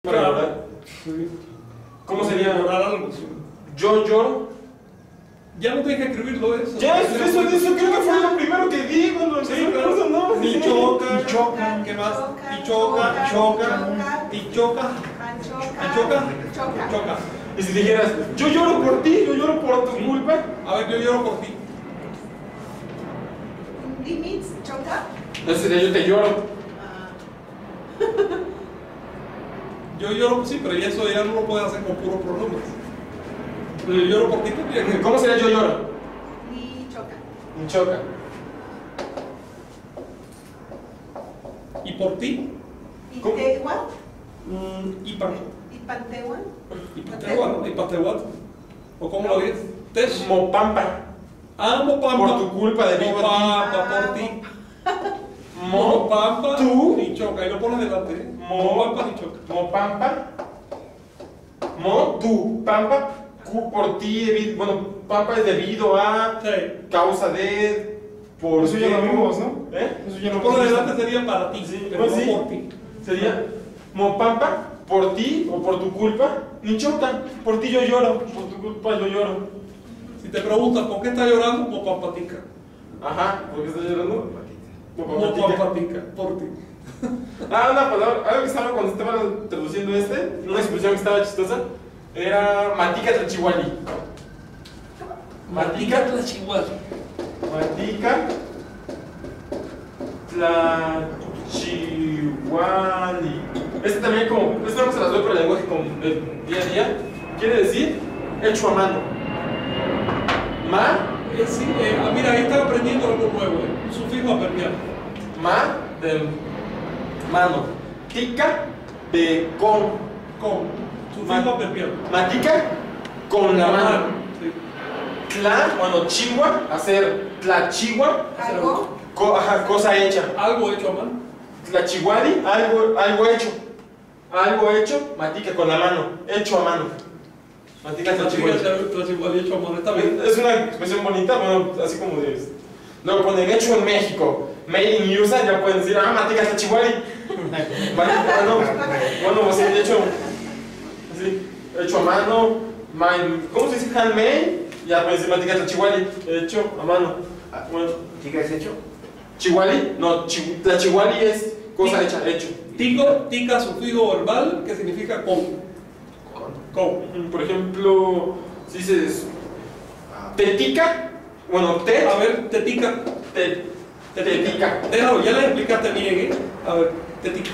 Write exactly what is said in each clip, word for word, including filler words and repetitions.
Para llorar. Sí. ¿Cómo sería? Llorar algo, sí. Yo lloro. Ya no tienes que escribirlo eso. Ya, eso, eso, eso creo que fue lo primero que di cuando Sí, empecé el claro. curso, ¿no? Y Sí. choca, Y choca. ¿qué más? Choca, Y choca, choca, y choca, Anchoca. choca, Choca. choca. Y si dijeras, yo lloro por ti, yo lloro por tu culpa. A ver, yo lloro por ti. Limits. Choca. Entonces sería yo te lloro. Ah. Yo lloro, sí, pero ya eso ya no lo puedes hacer con puros pronombres. Pero yo lloro por ti también. ¿Cómo sería yo lloro? Y choca. Y choca. ¿Y por ti? Y ¿Cómo? tegua. Mm, y pan. Y pantehuan. Y patehuan, y patehuan. ¿O cómo lo dices? Tesh. Mopampa. Ah, Mopampa. Por tu culpa de vivo a Mopampa, por ti. Mopampa. tú. Y choca. Y lo pones delante. ¿eh? Mo- Mopampa y choca. Mopampa. Mo, tú. Pampa. Cu, por ti. debi- Bueno, pampa es debido a. Sí. Causa de. Por Eso ya qué. lo vimos, ¿no? ¿Eh? Eso ya Lo lo pones vimos. delante sería para ti, Sí, pero pues no sí. por ti. Sería Mopampa, por ti o por tu culpa, ni choca. Por ti yo lloro, por tu culpa yo lloro. Si te preguntan por qué estás llorando, Mopampatica. Ajá, ¿por qué estás llorando? Mopampatica. Mopampatica, por ti. Ah, una palabra, algo que estaba cuando estaba traduciendo este, una expresión que estaba chistosa, era matica trachihuali. Matica, la chihuahua. matica tlachihuali. Este también como, esto no se las doy por el lenguaje como del día a día, quiere decir hecho a mano. Ma, Eh, sí, eh, ah, mira, ahí están aprendiendo algo nuevo, eh. Un sufijo adverbial. ma de mano. Tica de con. Con. Sufijo Ma- adverbial. Matica con la mano. Sí. Tla, bueno, chigua, hacer tlachiwa, Algo. co, ajá, cosa hecha. Algo hecho a mano. Tlachihuali, algo, algo hecho. Algo hecho, matica con la mano, hecho a mano. Matica La chica tlachihuali. la chihuahua hecho a mano. Está bien. Es una expresión bonita, bueno, así como de. Luego ponen hecho en México, made in U S A, ya pueden decir, ah, matica tlachihuali. Matica, bueno, bueno, pues sí, hecho. Así, hecho a mano, my- ¿cómo se dice? Handmade, ya pueden decir matica tlachihuali, hecho a mano. Bueno, ¿Tica es hecho? chihuali, no, chi, tlachihuali es cosa Sí. hecha, hecho. Tico, tica, sufijo verbal, que significa con. Con. Por ejemplo, si dices tetica, bueno, te, A ver, te tica. te, Te tetica. Déjalo, ya le explicaste bien, ¿eh? A ver, te tica.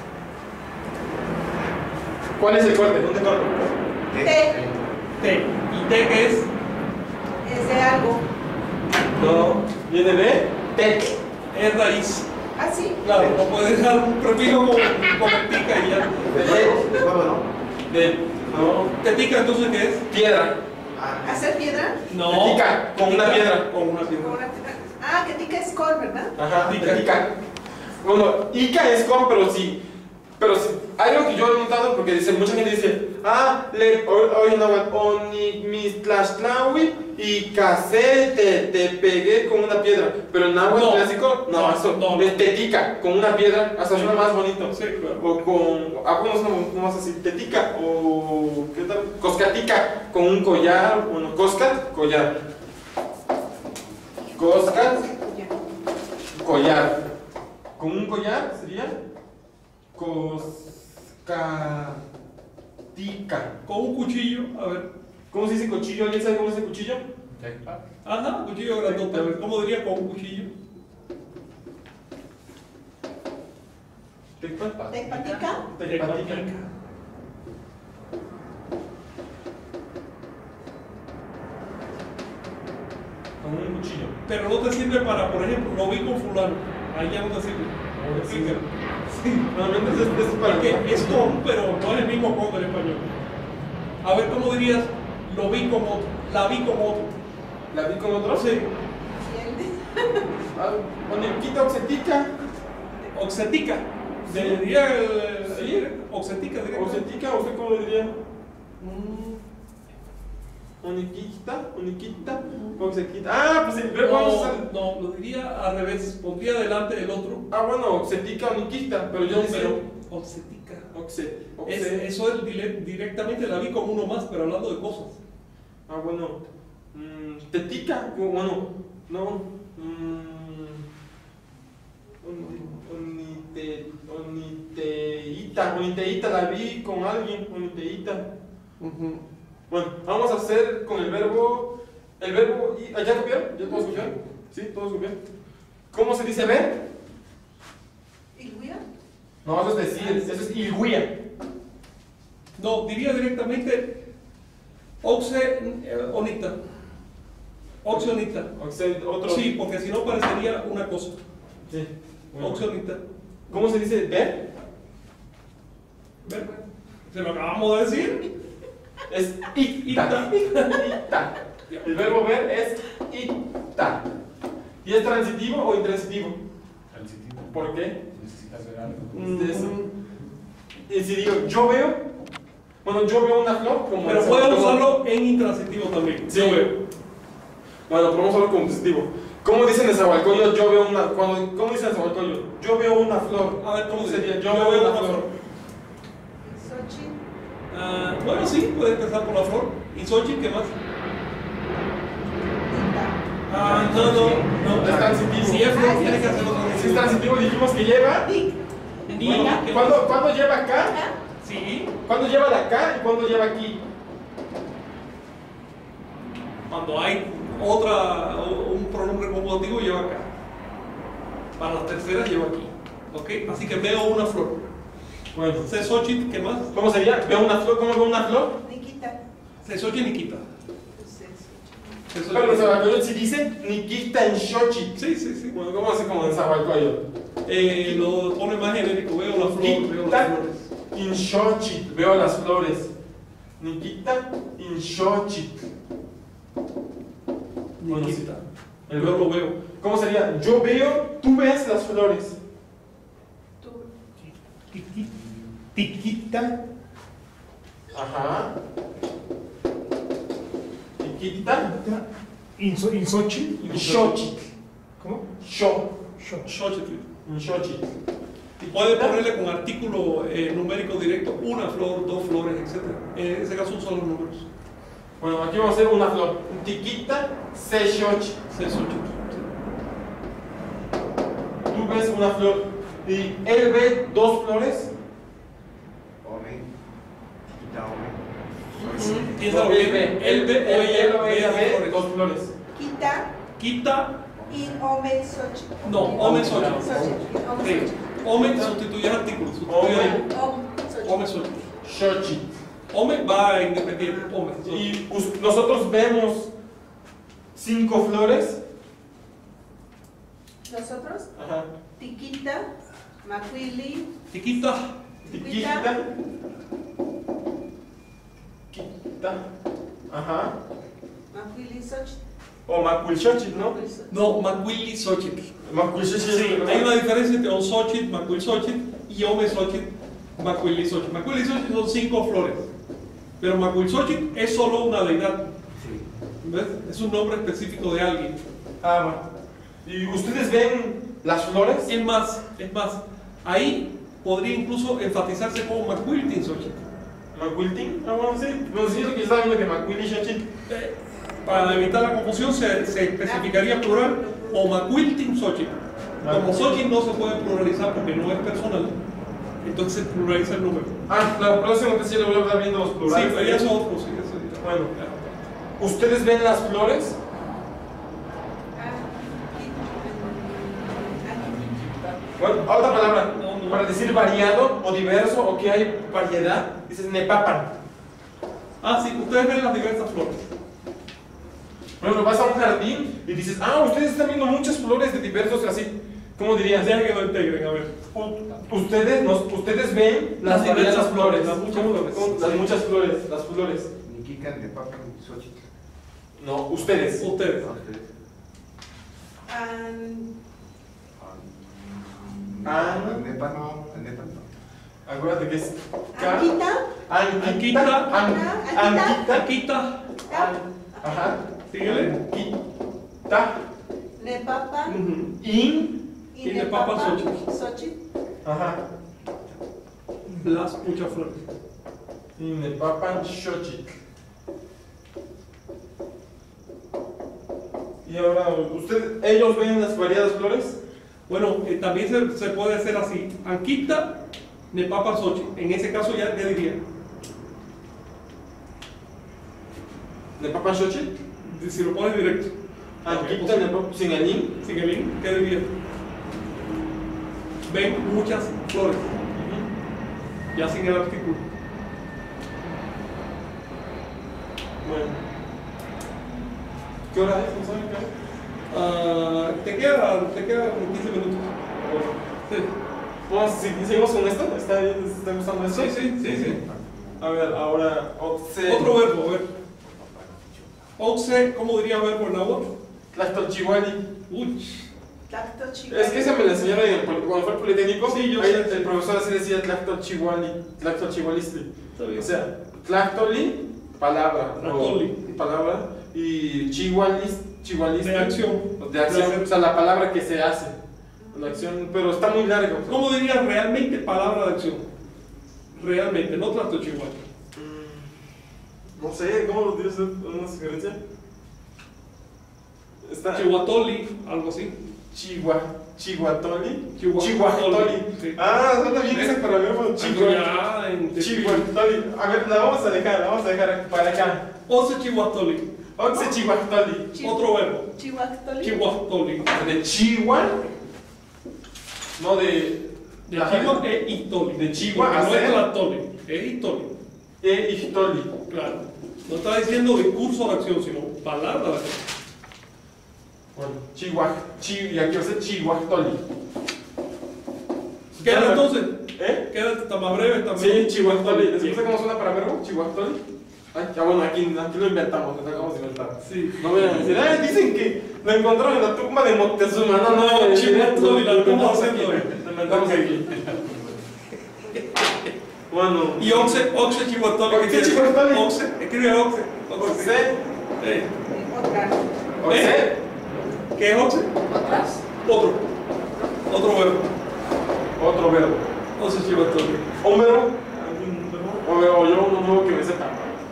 ¿Cuál es el corte? ¿Dónde corto? Te. Te. ¿Y te qué es? Es de algo. No, viene de te. Es raíz. Así. Claro, no puedes dejar un prefijo con, con tica y ya. De te. De huevo, ¿no? De, no, Tetica, entonces, ¿qué es? piedra. Ah, ¿Hacer piedra? No. Tetica, con una piedra. Con una Con piedra. una piedra. Ah, que tica es col, ¿verdad? Ajá, Tica. tetica. Bueno, ica es con, pero sí. Pero sí, hay algo que yo he notado porque dice, mucha gente dice, ah, le, oye, no, oni, mis tlaxtlahui y casé, te, te pegué con una piedra. Pero en náhuatl No. clásico, no, No, eso, no. es tetica, con una piedra, hasta suena más bonito. Sí, claro. O con, algunos no, no más así, tetica, o, ¿qué tal? Coscatica, con un collar, bueno, coscat, collar. Coscat, Ya. collar. Con un collar sería coscatica. Con un cuchillo, a ver. ¿Cómo se dice cuchillo? ¿Alguien sabe cómo se dice cuchillo? Ajá, cuchillo grandote. A ver, ¿cómo diría con un cuchillo? Tecpatica. Tecpatica. Tecpatica. Con un cuchillo. Pero no te sirve para, por ejemplo, lo vi con fulano. Ahí ya no te sirve. Sí. Explícalo. Sí. Normalmente es, es para Porque es con, pero no es el mismo con del español. A ver, ¿cómo dirías? Lo vi con otro. La vi con otro. ¿La vi con otro? Sí. Ah, Oniquita, oxetica. Oxetica. De- Diría el. Sí. Oxetica, diría. Oxetica, ¿usted cómo lo diría? Mm, Oniquita, oniquita, oxequita. Ah, pues el verbo vamos a No, usar. no, lo diría al revés. Pondría delante del otro. Ah, bueno, oxetica, oniquita, pero yo No, decía. pero Oxetica. Oxe, Es, oxe. eso es dile- directamente la vi como uno más, pero hablando de cosas. Ah, bueno. Mm, tetica, bueno, no. Mm, onite, oniteíta, oniteíta la vi con alguien, oniteíta. Uh-huh. Bueno, vamos a hacer con el verbo. El verbo. ¿Ya copiaron? ¿Ya todos copiaron? ¿Sí? ¿Todos copiaron? ¿Cómo se dice ver? ¿Ilguía? No, eso es decir, eso es ilguía. No, diría directamente Oxe eh, Onita. Oxe Onita. Oxe, otro. Sí, porque si no parecería una cosa. Sí. Bueno. Oxe Onita. ¿Cómo se dice ver? Ver, se lo acabamos de decir. Es ita. Ita. El verbo ver es ita. ¿Y es transitivo o intransitivo? Transitivo. ¿Por qué? Necesitas ver algo. De eso. Y si digo yo veo, bueno, yo veo una flor como. Pero el- pueden como- usarlo en intransitivo también. Sí. Yo veo. Bueno, pero vamos a hablar como transitivo. ¿Cómo dicen en Zahualcoyo? Yo veo una. Cuando, ¿Cómo dicen en Zahualcoyo? Yo veo una flor. A ver, ¿cómo sería? dice? Yo, veo una flor. Xochitl. Ah, bueno, sí, puede empezar por la flor. ¿Y Xochitl qué más? Ah, no, no, no. Es transitivo. Si es flor, Ah, tiene sí, que sí, hacerlo sí. Si es transitivo, dijimos que lleva. Dic. Ni- Bueno, ¿qué ¿cuándo, más? ¿Cuándo lleva acá? Sí, ¿Cuándo lleva de acá y cuándo lleva aquí? cuando hay otra, un pronombre compositivo lleva acá. Para las terceras lleva aquí. ¿Ok? Así que veo una flor. Bueno, Se Xochitl, ¿qué más? ¿cómo sería? ¿Veo una flor? ¿Cómo veo una flor? Nikita. Se Xochitl Nikita. Pues es Se Pero en Xochitl- Zahualcoyo sí dice Nikita en Xochitl. Sí, sí, sí. Bueno, ¿cómo hace como en Zahualcoyo? Eh, lo pone más genérico. Veo la flor, veo las Nikita flores. in Xochitl. Veo las flores. Nikita in Xochitl. Bueno, sí. Nikita. El Yo verbo lo veo. ¿Cómo sería? Yo veo, tú ves las flores. tú. Tiquita. Ajá. Nikita Inso, insochi. in Xochitl. ¿Cómo? Xo. Xochitl. In Xochitl. Y puede ponerle con artículo eh, numérico directo una flor, dos flores, etcétera. En ese caso son los números. Bueno, aquí vamos a hacer una flor. Tiquita se Xochitl. Se Xochitl. Tú ves una flor y él ve dos flores. Hombre, quita hombre. Piénsalo Él bien. ve, Él ve o él ella o ve ella dos ve flores. dos flores. Quita. Quita, In ome Xochitl. no, ome Xochitl. Xochitl. Ome Sí. Xochitl. Ome sustituye artículo. Sustituye Ome. Om Xochitl. Ome Xochitl. Xochitl. Ome va independiente. Ome. Y us- nosotros vemos cinco flores. Nosotros, Ajá. Tiquita, Macuili, Tiquita. Tiquita. Quita. Ajá. Macuili Xochitl. O Macuilxochitl, ¿no? Macuili Xochitl. No, Macuili Xochitl. Macuilxochitl. Sí, hay una diferencia entre Xochitl, Macuil Xochitl y Ome Xochitl, Macuili Xochitl. Macuili Xochitl son cinco flores, pero Macuil Xochitl es solo una deidad. ¿Ves? Es un nombre específico de alguien. Ah, bueno. ¿Y ustedes ven las flores? Es más, es más, ahí podría incluso enfatizarse como Macuiltin Xochitl. ¿Macuiltin? Ah, bueno, sí. No sé, lo que yo estaba viendo que Macuilxochitl. Eh, Para evitar la confusión se, se especificaría plural o Macuiltin Xochitl. Como Xochitl no se puede pluralizar porque no es personal, entonces se pluraliza el número. Ah, la próxima vez sí le voy a estar viendo los Sí, plurales. pero ya son otros, sí, eso ya. Bueno. ¿Ustedes ven las flores? Bueno, otra palabra. No, no. Para decir variado o diverso o que hay variedad, dices nepapan. Ah, sí, ustedes ven las diversas flores. Por ejemplo, vas a un jardín y dices, ah, ustedes están viendo muchas flores de diversos, así. ¿Cómo dirías? Deja que lo integren, a ver. U- Ustedes, nos, ustedes ven las, Las diversas diversas flores, flores, las muchas ¿Cómo- flores. cómo- las Sí. muchas flores, las flores. Niquican de papa Xochitl. No, ustedes. Ustedes. A ustedes. An- Ah. Nepan, Nepan, no. Acuérdate que es K. Anquita, Anquita. An- Anquita. Taquita. Ajá. Síguele. Anquita. Nepapa, In. y Y Nepapa Nepapa Xochitl. Xochitl. Ajá. las muchas flores. Y Nepapan Xochitl. Y ahora, ¿usted, ellos ven las variadas flores? Bueno, eh, también se, se puede hacer así. Anquita, Nepapan Xochitl. En ese caso ya, ¿qué diría? ¿Nepapan Xochitl? Si lo pones directo. Anquita, Nepapan, sin el in. Sin el link, ¿qué diría? Ven muchas flores. Ya sin el artículo. Bueno. ¿Qué hora es? ¿No saben qué hora? Ah, te quedan te quedan quince minutos. Sí. Vamos, si seguimos con esto, ¿está bien? ¿Está gustando esto? Sí, sí, sí, sí. A ver, ahora, Otse. Otro verbo, a ver. Oxe, ¿cómo diría verbo en náhuatl? Tlactolchihuali. Uy. Es que esa me la enseñaron en el pol- cuando fue al Politécnico. Sí, yo ahí sé. el profesor así decía Tlactolchihuali. Tlactolchihualistli. Está bien. O sea, Tlactoli, palabra. Tlactoli. o- palabra. Y chihualis, chihualistli. De acción. De acción. O sea, la palabra que se hace. La acción, pero está muy largo. ¿Cómo diría realmente palabra de acción? Realmente, no trato chihuahua. No sé, ¿cómo lo tienes una sugerencia? Está. Chihuatoli, algo así. Chihuahua. Chihuatoli. Chihuahua- Chihuatoli. Sí. Ah, suena bien ese para mí. Chihuahua. Ya, en Chihuatoli. A ver, la vamos a dejar, la vamos a dejar para acá. Oxe chihuatoli. Once Chihuatoli. Chi- Otro verbo. Chihuahtoli. Chihuatoli. De Chihuahua. No de. De Chihuahua e Itoli. De Chihuahua Porque a no es ser- Tlatoli, es Itoli. E Ixtoli. Claro. No está diciendo de curso de acción, sino palabra de acción. Bueno, Chihuahua. Chi, y aquí va a ser Chihuahtoli. Queda entonces. ¿Eh? Queda está más breve también. Sí, Chihuahtoli. ¿Les gusta cómo suena para verbo? Chihuahtoli. Ay, ya bueno, aquí, aquí lo inventamos, lo acabamos de inventar. Sí. No vayan a decir, ay, dicen que lo encontraron en la tumba de Moctezuma. No, no, No, eh, Chihuahtoli, la lo estamos inventamos haciendo, aquí. eh. Lo inventamos aquí. Bueno. Y Oxe, Oxe chihuatoli. Oxe chihuatoli. Oxe, escribe Oxe. Oxe. Eh, Otra. Oxe. ¿Qué es Oxe? Otras. Otro. Otro verbo. Otro verbo. Oxe chihuatoli. ¿Un verbo? ¿Algún verbo? O, o yo uno nuevo que me sepa.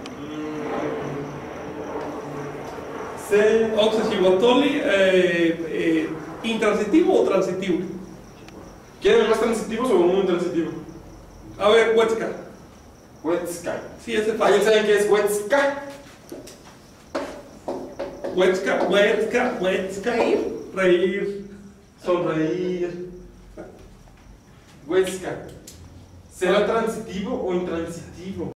Se. Oxe chihuatoli, eh, eh, ¿intransitivo o transitivo? ¿Quieren más transitivos o un transitivo? A ver, Huetzca. Huetzca. Sí, ese es ¿Alguien fácil. sabe qué es Huetzca? Huetzca, Huetzca, Huetzca. Reír. Reír. Sonreír. Huetzca. ¿Será transitivo o intransitivo?